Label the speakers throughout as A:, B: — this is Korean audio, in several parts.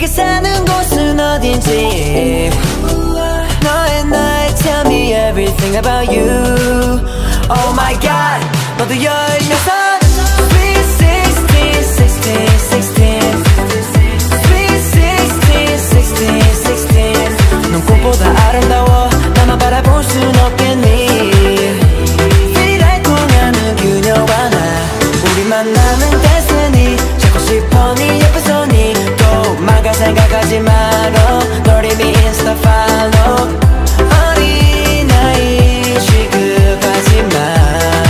A: 네가 사는 곳은 어딘지 너의 나의 tell me everything about you. Oh my god 너도 16 Sweet 16, 16, 16 Sweet 16, 16 넌 꽃보다 아름다워 나만 바라볼 순 없겠니. 필요할 통하는 그녀와 나 우리 만나는 데스니 찾고 싶어 네 옆에서 니 또 막아 생각하지 말어 널 이미 인스타 팔로우 어린아이 취급하지 마.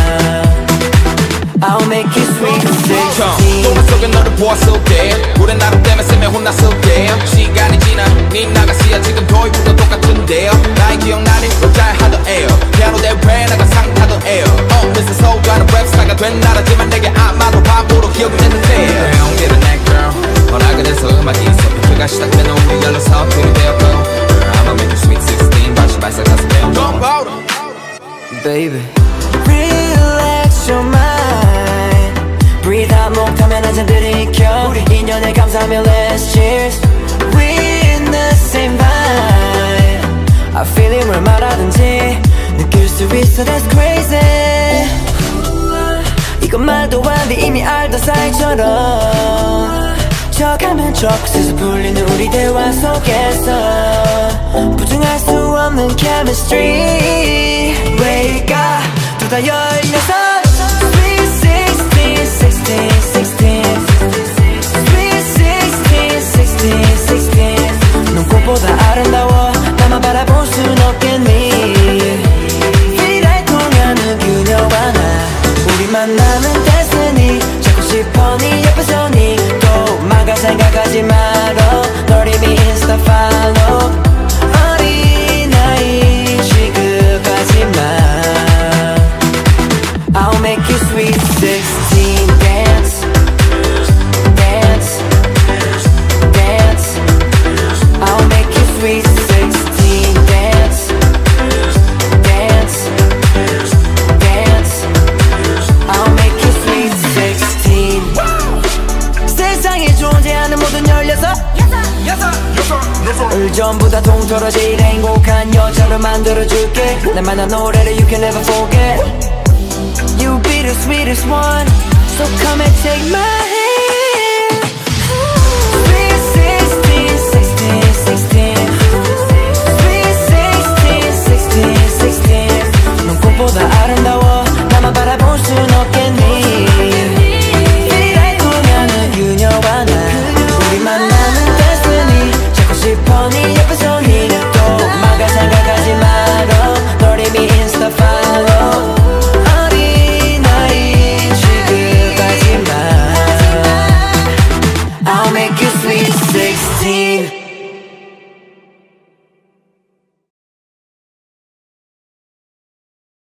A: I'll make you sweet 16.
B: 노래 속에 너를 보았을게 우리 나름 때문에 쌤에 혼났을게 시간이 지나 네 나가시야 지금 도입부도 똑같은데요 나의 기억나니 너 잘하던에요 피아노 대회 나가 상 타던에요 그래서 서울가는 랩스타가 된 나라지만 내게 아마도 바보로 기억이 되는데 용기를 내 girl 허락이 돼서 음악이 있어 비트가 시작된 우리 열려서 둘이 되었고 I'ma make you sweet 16 다시 발사가서 배워 Don't bother
A: Baby Relax your mind Breathe out 목하면 한잔 들이켜 우리 인연에 감사하며 Let's cheers We in the same vibe I feel it 뭘 말하든지 느낄 수 있어 That's crazy 이건 말도 안 돼 이미 알던 사이처럼 척하면 척해서 풀리는 우리 대화 속에서 부정할 수 없는 chemistry Wake up 둘 다 16 Sweet 16, 16, 16 Sweet 16, 16, 16 넌 꽃보다 아름다워 나만 바라볼 순 없겠니. 필요할 통하는 그녀와 나 우리 만나는 데스니 찾고 싶어 네 옆에서 니 또 막아 생각하지 말어 널 이미 인스타 팔로우 어린아이 취급하지 마. I'll make you sweet 16 dance dance dance I'll make you sweet 16 dance dance dance I'll make you sweet 16 세상에 존재하는 모든 16 을 전부 다 통틀어질 행복한 여자로 만들어줄게 나만한 노래를 you can never forget You be the sweetest one So come and take my hand